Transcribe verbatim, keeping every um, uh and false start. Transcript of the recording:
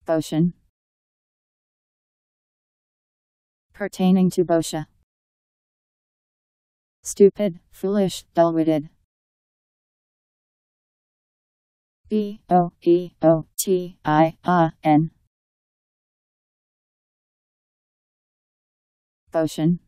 Boeotian. Pertaining to Boeotia. Stupid, foolish, dull-witted. B O E O T I A N. Boeotian.